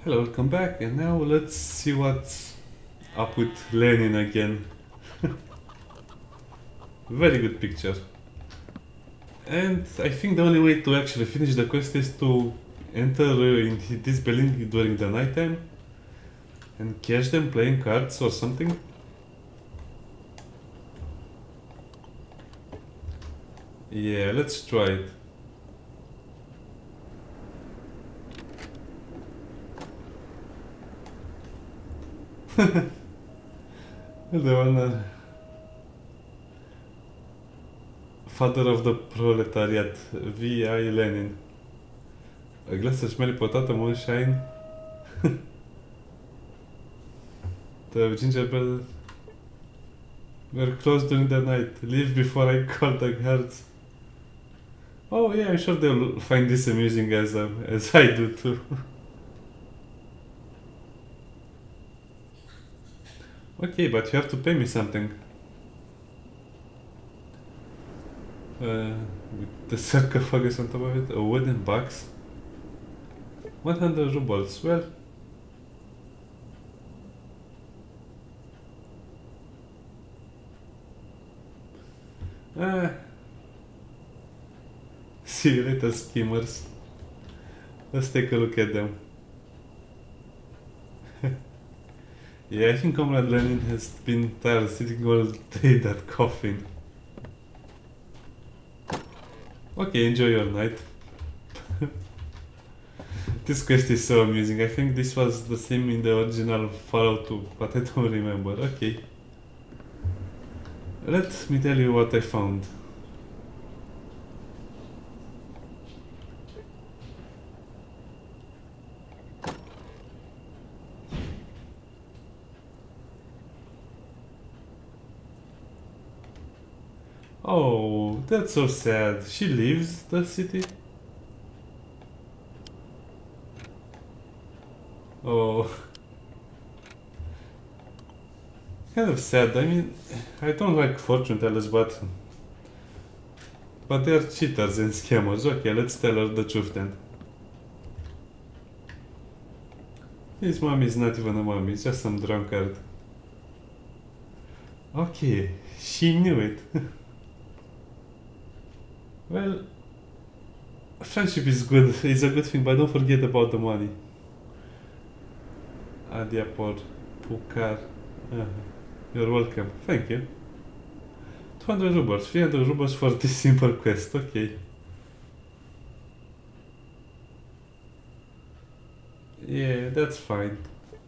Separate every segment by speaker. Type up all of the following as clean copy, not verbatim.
Speaker 1: Hello, welcome back, and now let's see what's up with Lenin again. Very good picture. And I think the only way to actually finish the quest is to enter in this building during the nighttime and catch them playing cards or something. Yeah, let's try it. The one father of the proletariat, V.I. Lenin. A glass of smelly potato moonshine. The gingerbread. We're closed during the night. Leave before I call the guards. Oh yeah, I'm sure they'll find this amusing as I do too. Okay, but you have to pay me something. With the sarcophagus on top of it, a wooden box. 100 rubles. Well, see you later, schemers. Let's take a look at them. Yeah, I think Comrade Lenin has been tired sitting all day in that coffin. Okay, enjoy your night. This quest is so amusing. I think this was the same in the original Fallout 2, but I don't remember. Okay. Let me tell you what I found. Oh, that's so sad. She leaves the city? Oh. Kind of sad. I mean, I don't like fortune tellers, but they are cheaters and scammers. Okay, let's tell her the truth then. His mommy is not even a mommy, it's just some drunkard. Okay, she knew it. Well, friendship is good, it's a good thing, but don't forget about the money. Adia por Pukar. You're welcome. Thank you. 200 rubles, 300 rubles for this simple quest, okay. Yeah, that's fine.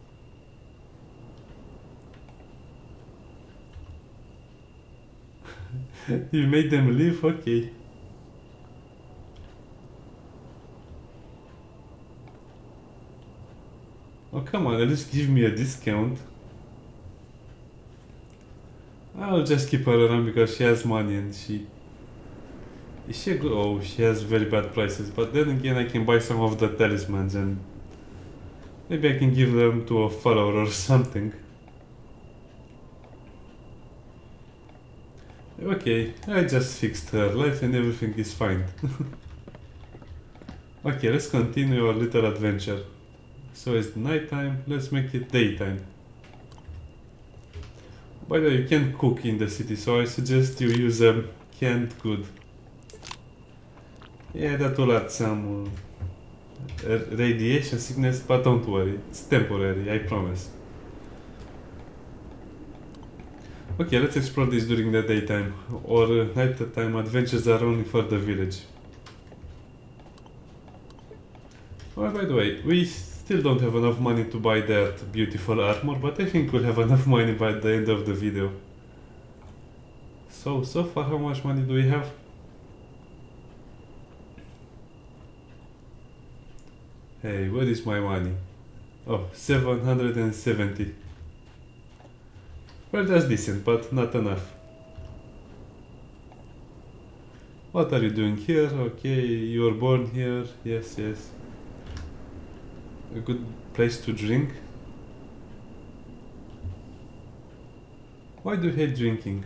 Speaker 1: You made them leave? Okay. Oh, come on, at least give me a discount. I'll just keep her around because she has money and she... Is she a good... Oh, she has very bad prices. But then again, I can buy some of the talismans and... Maybe I can give them to a follower or something. Okay, I just fixed her life and everything is fine. Okay, let's continue our little adventure. So it's nighttime, let's make it daytime. By the way, you can't cook in the city, so I suggest you use canned good. Yeah, that will add some radiation sickness, but don't worry, it's temporary, I promise. Okay, let's explore this during the daytime, or nighttime adventures are only for the village. Oh, by the way, we still don't have enough money to buy that beautiful armor, but I think we'll have enough money by the end of the video. So far, how much money do we have? Hey, where is my money? Oh, 770. Well, that's decent, but not enough. What are you doing here? Okay, you were born here. Yes, yes. A good place to drink. Why do you hate drinking?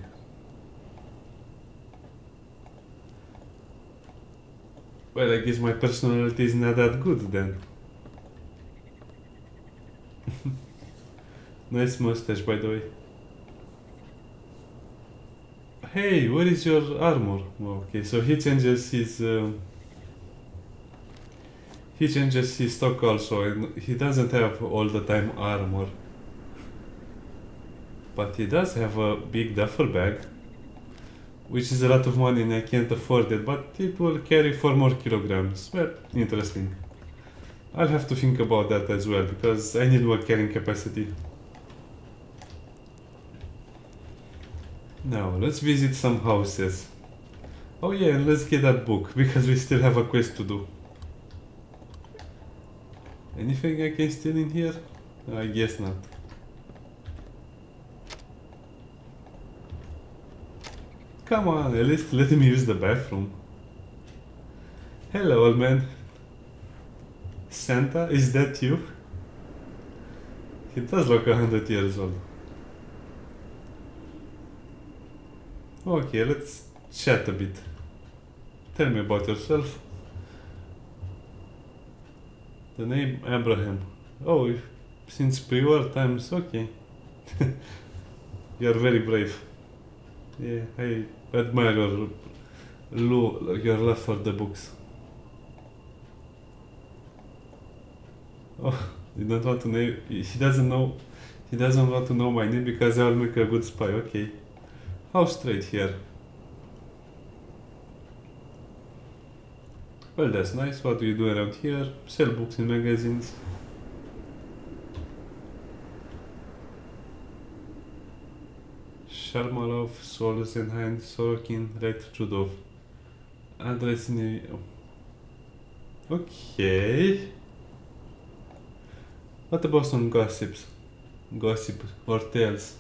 Speaker 1: Well, I guess my personality is not that good then. Nice mustache, by the way. Hey, where is your armor? Okay, so he changes his stock also, and he doesn't have all the time armor. But he does have a big duffel bag, which is a lot of money and I can't afford it, but it will carry 4 more kilograms. Well, interesting. I'll have to think about that as well, because I need more carrying capacity. Now, let's visit some houses. Oh yeah, and let's get that book, because we still have a quest to do. Anything I can steal in here? I guess not. Come on, at least let me use the bathroom. Hello, old man. Santa, is that you? He does look 100 years old. Okay, let's chat a bit. Tell me about yourself. The name Abraham. Oh, since pre-war times, okay. You're very brave. Yeah, I admire your love for the books. Oh, you don't want to know. He doesn't know. He doesn't want to know my name because I will make a good spy. Okay. How straight here? Well, that's nice. What do you do around here? Sell books in magazines. Sharmalov, Solzhenitsyn, Sorokin, Red Chudov. Address in... Okay. What about some gossips? Gossip or tales?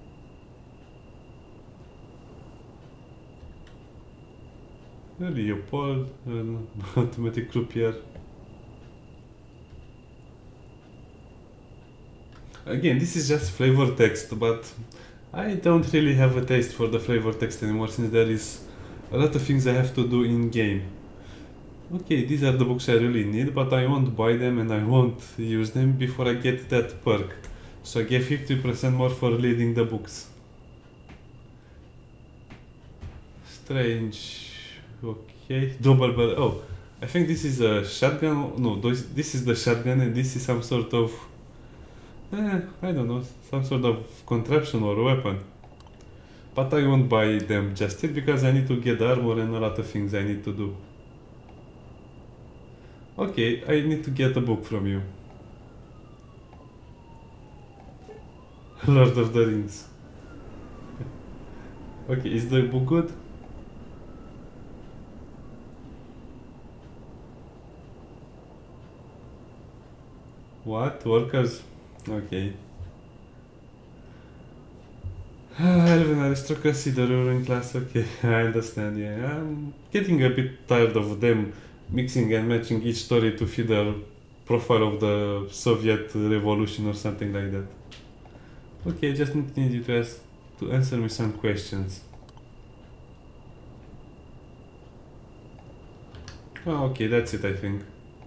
Speaker 1: Leopold, automatic croupier. Again, this is just flavor text, but I don't really have a taste for the flavor text anymore since there is a lot of things I have to do in game. Okay, these are the books I really need, but I won't buy them and I won't use them before I get that perk. So I get 50% more for reading the books. Strange. Okay, double barrel. Oh, I think this is a shotgun. No, this is the shotgun and this is some sort of... I don't know, some sort of contraption or weapon. But I won't buy them just yet because I need to get armor and a lot of things I need to do. Okay, I need to get a book from you. Lord of the Rings. Okay, is the book good? What? Workers? Okay. Elven aristocracy, the ruling class, okay, I understand, yeah. I'm getting a bit tired of them mixing and matching each story to fit the profile of the Soviet revolution or something like that. Okay, I just need you to answer me some questions. Oh, okay, that's it, I think.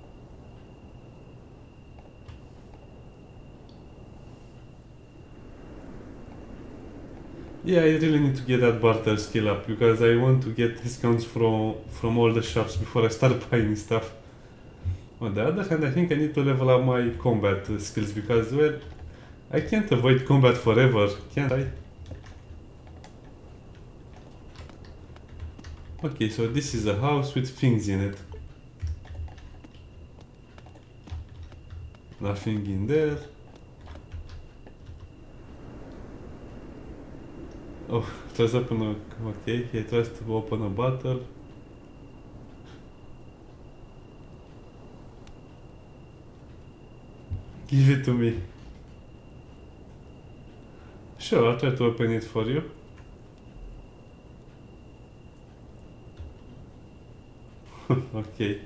Speaker 1: Yeah, I really need to get that barter skill up because I want to get discounts from all the shops before I start buying stuff. On the other hand, I think I need to level up my combat skills because, well, I can't avoid combat forever, can I? Okay, so this is a house with things in it. Nothing in there. Oh, tries to open a... Okay, he tries to open a bottle. Give it to me. Sure, I'll try to open it for you. Okay.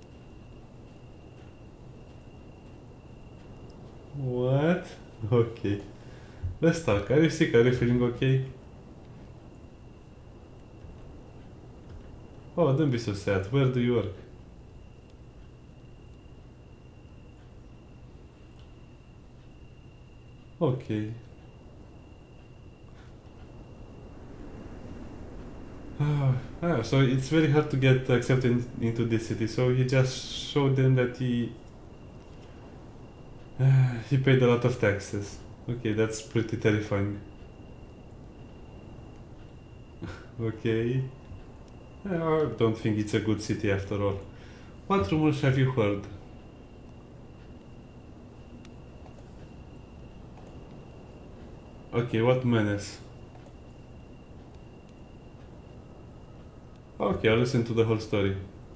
Speaker 1: What? Okay. Let's talk. Are you sick? Are you feeling okay? Oh, don't be so sad. Where do you work? Okay. So it's very hard to get accepted into this city. So he just showed them that he paid a lot of taxes. Okay, that's pretty terrifying. Okay. I don't think it's a good city after all. What rumors have you heard? Okay, what menace? Okay, I'll listen to the whole story.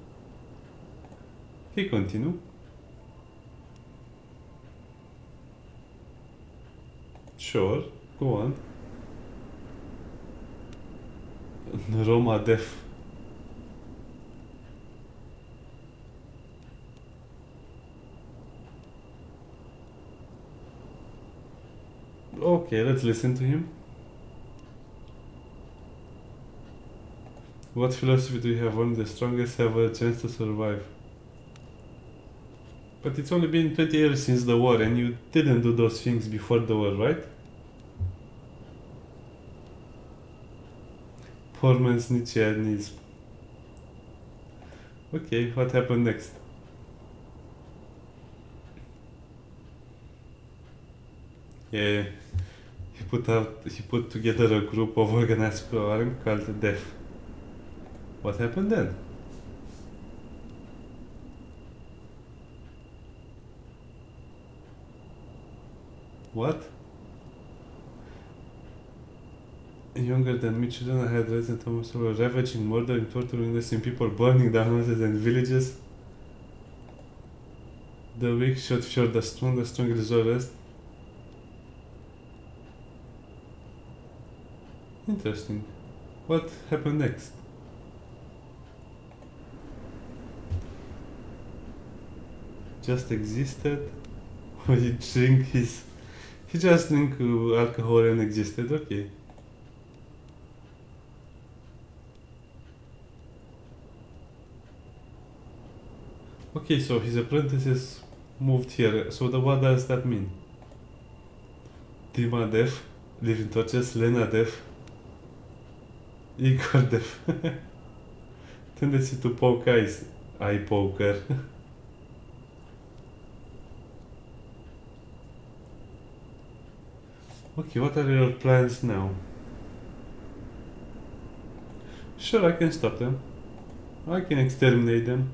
Speaker 1: Okay, continue. Sure, go on. Roma Def. Okay, let's listen to him. What philosophy do you have? Only the strongest have a chance to survive. But it's only been 20 years since the war and you didn't do those things before the war, right? Poor man's Nietzscheanism. Okay, what happened next? Yeah, he put together a group of organized crime called Def. What happened then? What? Younger than me, children had resident Thomas were ravaging, murdering, torturing innocent people, burning down houses and villages. The weak shot fear the strong is rest. Interesting. What happened next? Just existed? Or he drink his... He just drink alcohol and existed, okay. Okay, so his apprentices moved here. So what does that mean? Dima Def, Living Torches, Lena Def, Igor Def. Tendency to poke eyes. Eye poker. Okay, what are your plans now? Sure, I can stop them. I can exterminate them.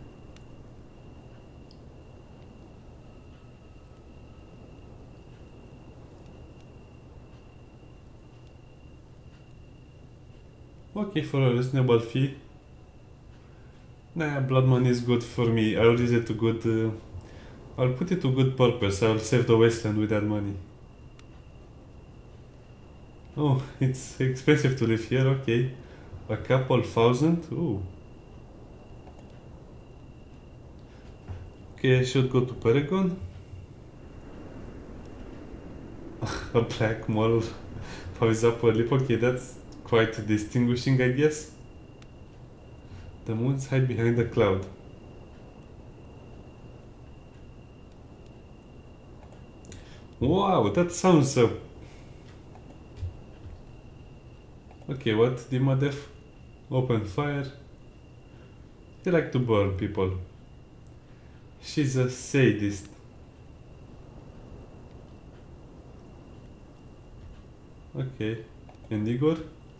Speaker 1: Okay, for a reasonable fee. Nah, blood money is good for me. I'll use it to good... I'll put it to good purpose. I'll save the wasteland with that money. Oh, it's expensive to live here, okay. A couple thousand? Ooh. Okay, I should go to Paragon. A black mall. Pows up a lip. Okay, that's quite distinguishing, I guess. The moons hide behind the cloud. Wow, that sounds... Okay, what? Dimadef? Open fire. They like to burn people. She's a sadist. Okay. And Igor?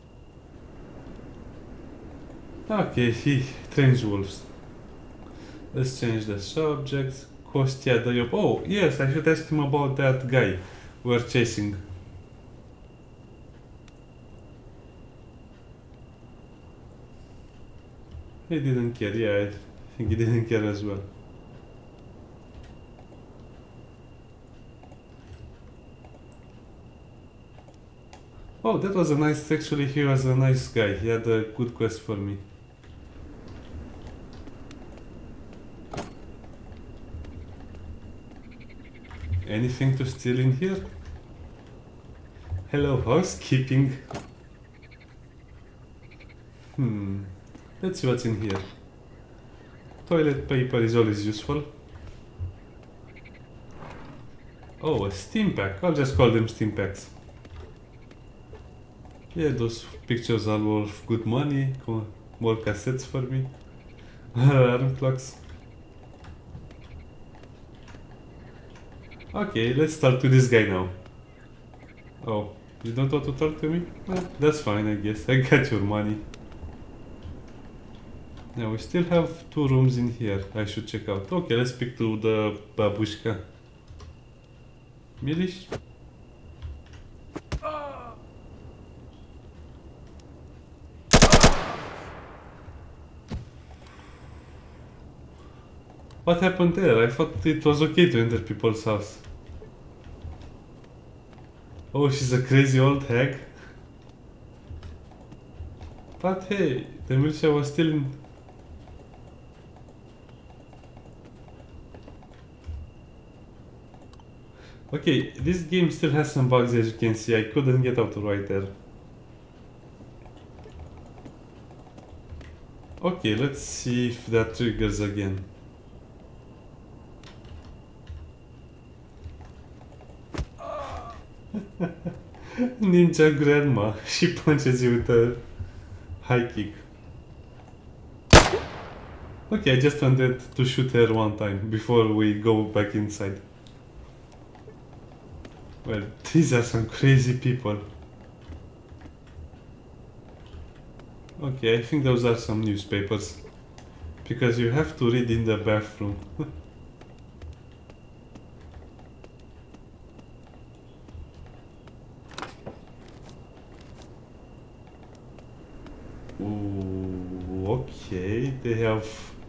Speaker 1: Okay, he trains wolves. Let's change the subjects. Kostya Dayop. Oh, yes, I should ask him about that guy we're chasing. He didn't care, yeah, I think he didn't care as well. Oh, that was a nice, actually he was a nice guy, he had a good quest for me. Anything to steal in here? Hello, housekeeping. Let's see what's in here. Toilet paper is always useful. Oh, a steam pack. I'll just call them steam packs. Yeah, those pictures are worth good money. More cassettes for me. Alarm clocks. Okay, let's talk to this guy now. Oh, you don't want to talk to me? Well, that's fine, I guess. I got your money. Now we still have 2 rooms in here I should check out. Okay, let's speak to the babushka. Milish? What happened there? I thought it was okay to enter people's house. Oh, she's a crazy old hag. But hey, the militia was still in... Okay, this game still has some bugs as you can see. I couldn't get out right there. Okay, let's see if that triggers again. Ninja grandma. She punches you with a high kick. Okay, I just wanted to shoot her one time before we go back inside. Well, these are some crazy people. Okay, I think those are some newspapers. Because you have to read in the bathroom. Ooh, okay, they have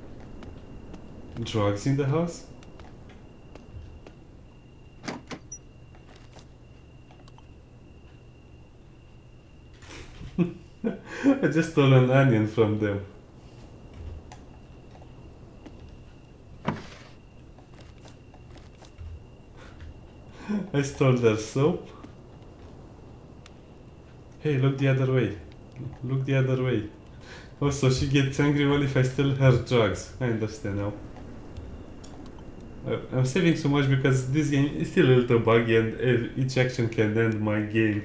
Speaker 1: drugs in the house? I just stole an onion from them. I stole their soap. Hey, look the other way. Look the other way. Also, she gets angry only if I steal her drugs. I understand now. I'm saving so much because this game is still a little buggy and each action can end my game.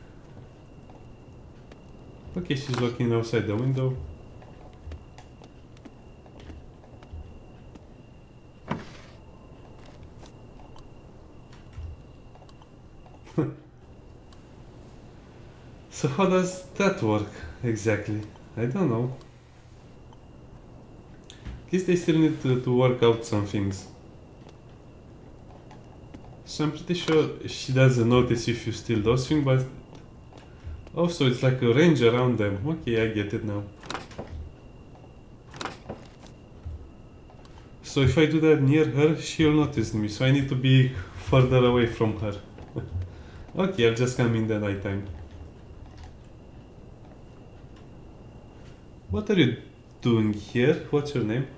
Speaker 1: Okay, she's looking outside the window. So how does that work exactly? I don't know. Guess they still need to work out some things. So I'm pretty sure she doesn't notice if you steal those things, but also it's like a range around them. Okay, I get it now. So if I do that near her, she'll notice me, so I need to be further away from her. Okay, I'll just come in the night time. What are you doing here? What's your name?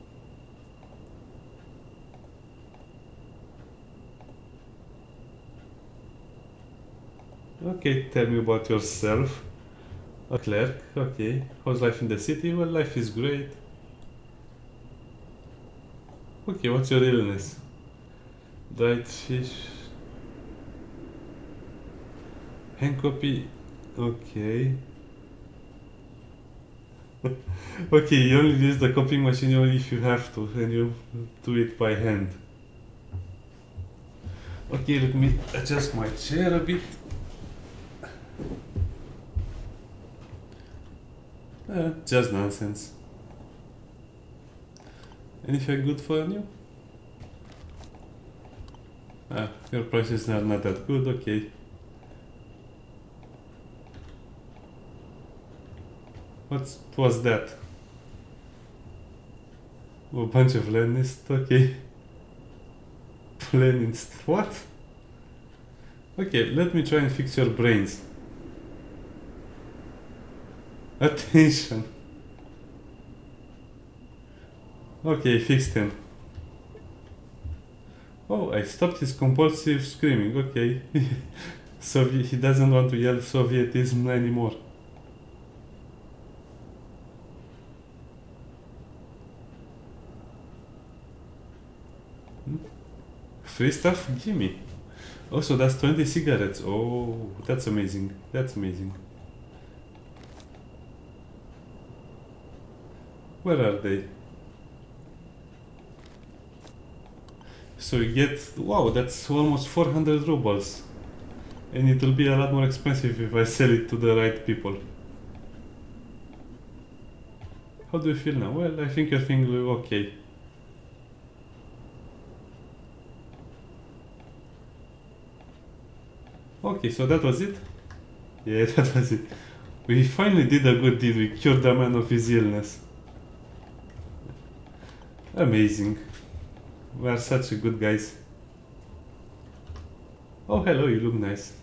Speaker 1: Okay, tell me about yourself. A clerk, okay. How's life in the city? Well, life is great. Okay, what's your illness? Dried fish. Hand copy. Okay. Okay, you only use the copying machine only if you have to, and you do it by hand. Okay, let me adjust my chair a bit. Just nonsense. Anything good for you? Your prices are not that good, okay. What was that? A bunch of Leninists, okay. Leninists, what? Okay, let me try and fix your brains. Attention. Okay, fixed him. Oh, I stopped his compulsive screaming, okay. So he doesn't want to yell Sovietism anymore. Free stuff? Gimme. Also, that's 20 cigarettes. Oh, that's amazing. That's amazing. Where are they? So you get... Wow, that's almost 400 rubles. And it will be a lot more expensive if I sell it to the right people. How do you feel now? Well, I think you're feeling okay. Okay, so that was it? Yeah, that was it. We finally did a good deed. We cured the man of his illness. Amazing. We are such a good guys. Oh, hello, you look nice.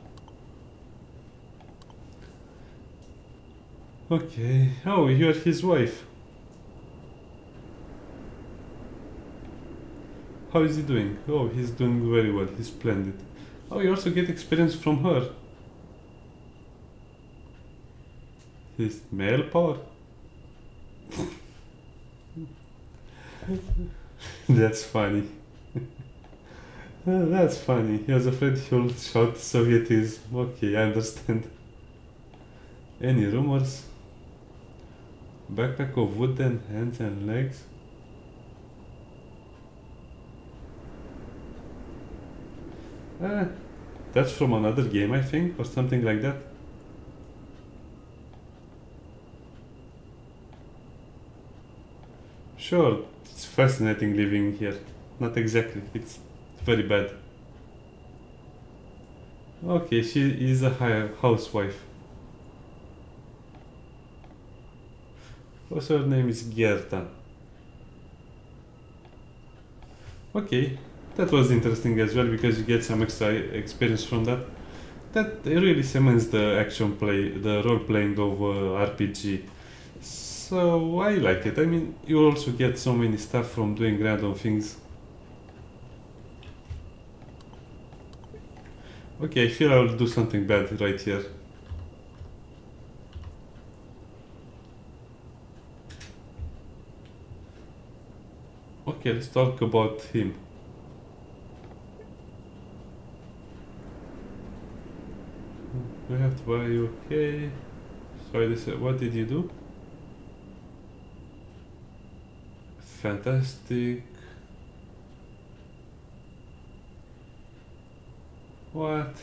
Speaker 1: Okay. Oh, you're his wife. How is he doing? Oh, he's doing very well. He's splendid. Oh, you also get experience from her. His male power. That's funny. That's funny. He was afraid he'll shout Sovietism. Okay, I understand. Any rumors? Backpack of wooden hands and legs? That's from another game, I think, or something like that. Sure, it's fascinating living here. Not exactly, it's very bad. Okay, she is a housewife. Also, her name is Gerta. Okay, that was interesting as well because you get some extra experience from that. That really cements the action play, the role playing of RPG. So I like it. I mean, you also get so many stuff from doing random things. Okay, I feel I will do something bad right here. Okay, let's talk about him. We have to buy you. Okay. So what did you do? Fantastic. What?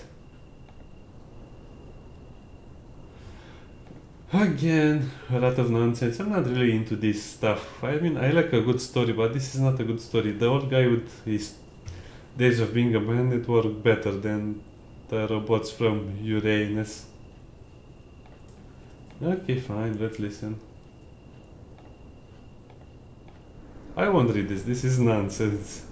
Speaker 1: Again, a lot of nonsense. I'm not really into this stuff. I mean, I like a good story, but this is not a good story. The old guy with his Days of Being a Bandit worked better than the robots from Uranus. Okay, fine, let's listen. I won't read this. This is nonsense.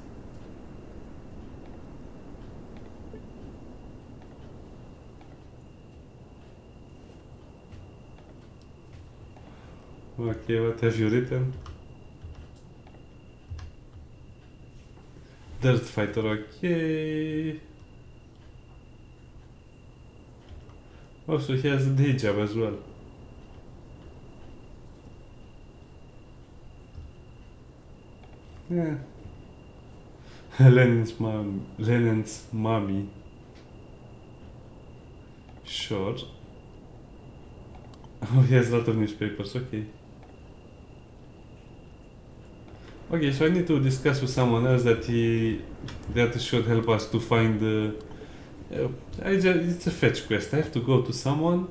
Speaker 1: Okay, what have you written? Dirt Fighter, okay. Also, he has a day job as well. Yeah. Lenin's mommy. Sure. Oh, he has a lot of newspapers, okay. Okay, so I need to discuss with someone else that should help us to find the... it's a fetch quest. I have to go to someone,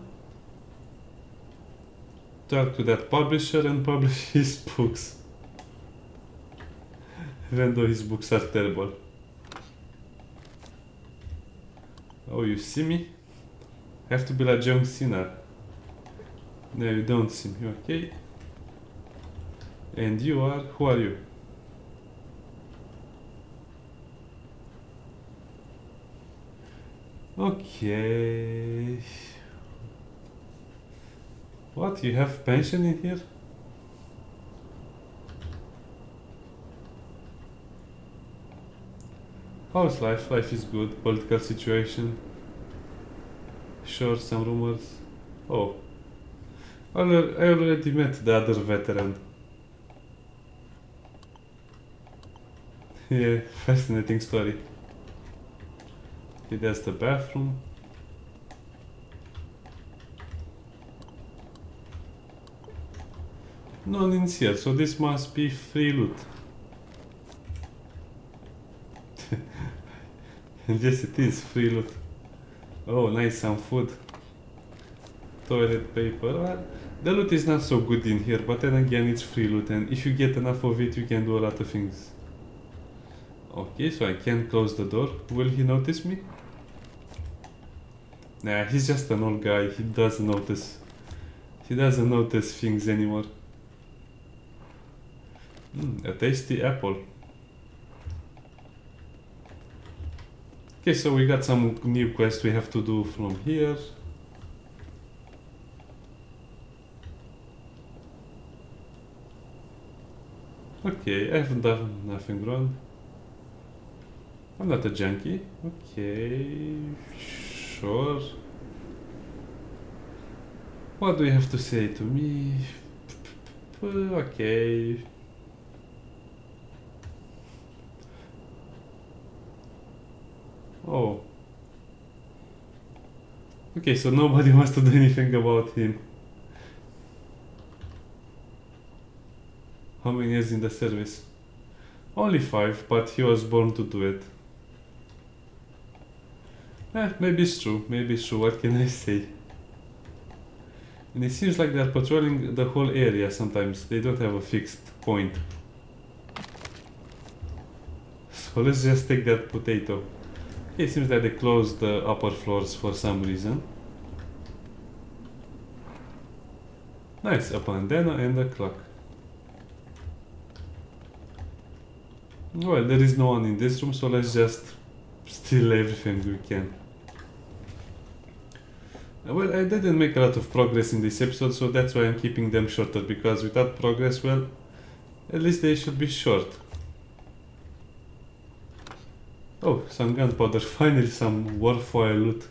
Speaker 1: talk to that publisher and publish his books. Even though his books are terrible. Oh, you see me? I have to be like John Cena. No, you don't see me, okay? And you are... Who are you? Okay... What? You have pension in here? How's life? Life is good. Political situation. Sure, some rumors. Oh. I already met the other veteran. Yeah, fascinating story. Okay, that's the bathroom. No one is here, so this must be free loot. And yes, it is free loot. Oh, nice, some food. Toilet paper. Well, the loot is not so good in here, but then again, it's free loot, and if you get enough of it, you can do a lot of things. Okay, so I can't close the door. Will he notice me? Nah, he's just an old guy. He doesn't notice. He doesn't notice things anymore. A tasty apple. Okay, so we got some new quests we have to do from here. Okay, I haven't done nothing wrong. I'm not a junkie. Okay, sure. What do you have to say to me? Okay. Oh. Okay, so nobody wants to do anything about him. How many years in the service? Only 5, but he was born to do it. Maybe it's true, what can I say? And it seems like they're patrolling the whole area sometimes, they don't have a fixed point. So let's just take that potato. It seems that they closed the upper floors for some reason. Nice, a bandana and a clock. Well, there is no one in this room, so let's just steal everything we can. Well, I didn't make a lot of progress in this episode, so that's why I'm keeping them shorter, because without progress, well, at least they should be short. Oh, some gunpowder, finally some worthwhile loot.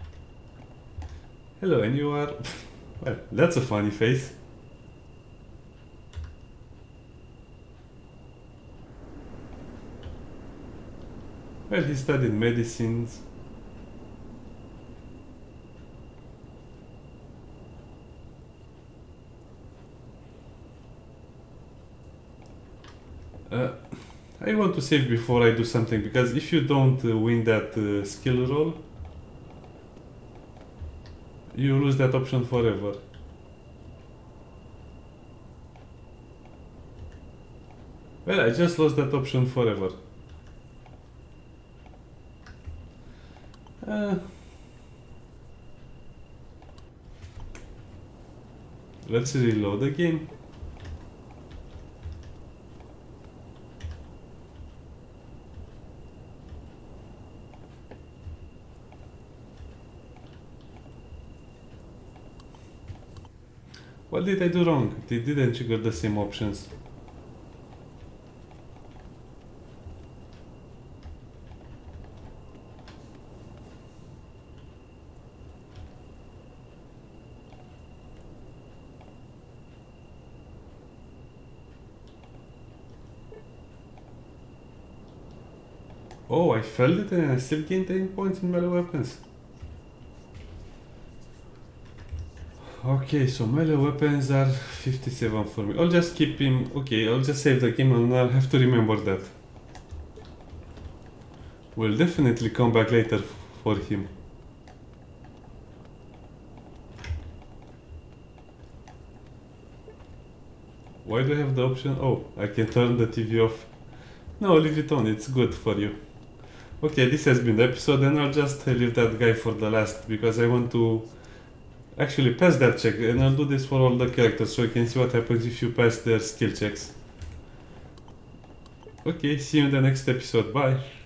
Speaker 1: Hello, and you are... well, that's a funny face. Well, he studied medicines. I want to save before I do something, because if you don't win that skill roll, you lose that option forever. Well, I just lost that option forever. Let's reload again. What did I do wrong? They didn't trigger the same options. Oh, I failed it and I still gained 10 points in melee weapons. Okay, so melee weapons are 57 for me. I'll just keep him... Okay, I'll just save the game and I'll have to remember that. We'll definitely come back later for him. Why do I have the option? Oh, I can turn the TV off. No, leave it on, it's good for you. Okay, this has been the episode and I'll just leave that guy for the last because I want to actually pass that check, and I'll do this for all the characters so you can see what happens if you pass their skill checks. Okay, see you in the next episode, bye!